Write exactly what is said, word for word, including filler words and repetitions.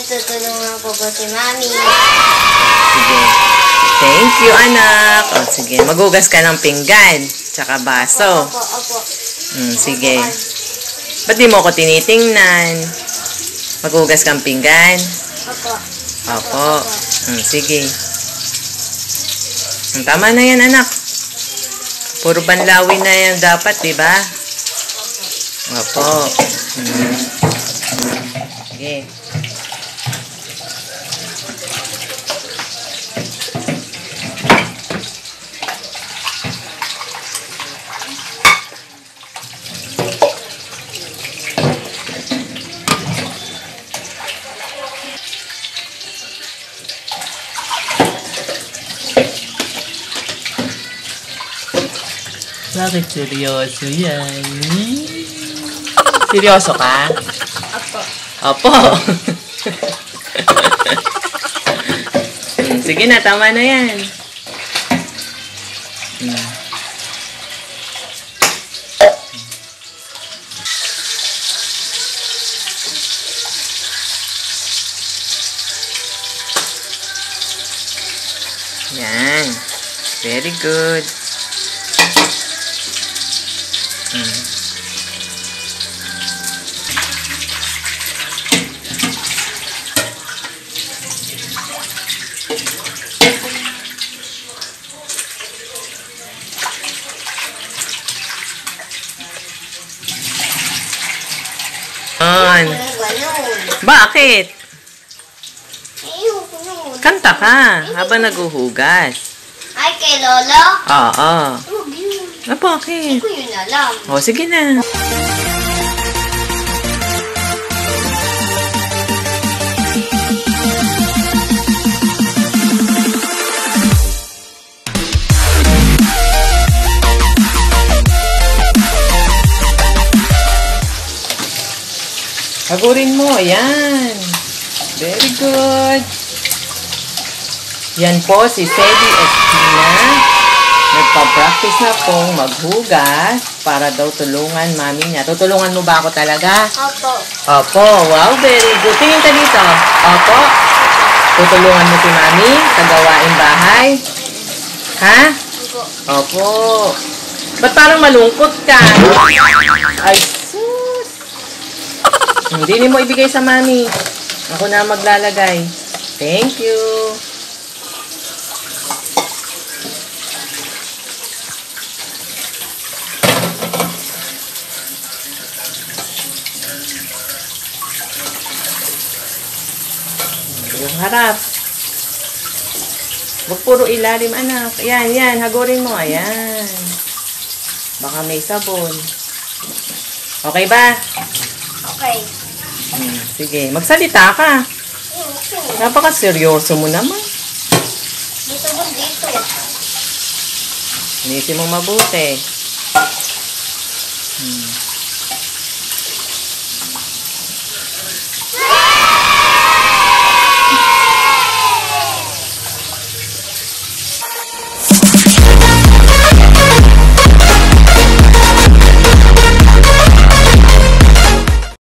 tutulungan ko po si Mami. Sige. Thank you, anak. O, sige. Maghugas ka ng pinggan. Tsaka baso. Opo, opo. Mm, sige. Ba't di mo ako tinitingnan? Maghugas kang pinggan. Opo. Opo. Mm, sige. Mm, tama na yan, anak. Puro banlawi na yan dapat, di ba? Opo. Mm. Sige. Bakit seryoso yan? Seryoso ka? Opo. Opo. Sige na, tama na yan. Hmm. Yan. Very good. Hmm. On. Bakit? Ayoko nun. Kanta ka habang naguhugas. Ay, kay Lolo? Oo. Huwag yun. Ah, bakit? Hindi ko yun alam. O, sige na. Hagurin mo. Ayan. Very good. Yan po si Sedi Espina. Nagpa-practice na pong maghugas para daw tulungan mami niya. Tutulungan mo ba ako talaga? Opo. Opo. Wow, very good. Tingin ka dito. Opo. Tutulungan mo si mami sa gawaing bahay? Ha? Opo. Opo. Ba't parang malungkot ka? Ay, sus. Hindi mo ibigay sa mami. Ako na maglalagay. Thank you. Yung harap. Huwag puro ilalim, anak. Ayan, yan. Hagurin mo. Ayan. Baka may sabon. Okay ba? Okay. Hmm, sige. Magsalita ka. Napaka-seryoso mo naman. Dito ba dito? Inisin mo mabuti. Hmm.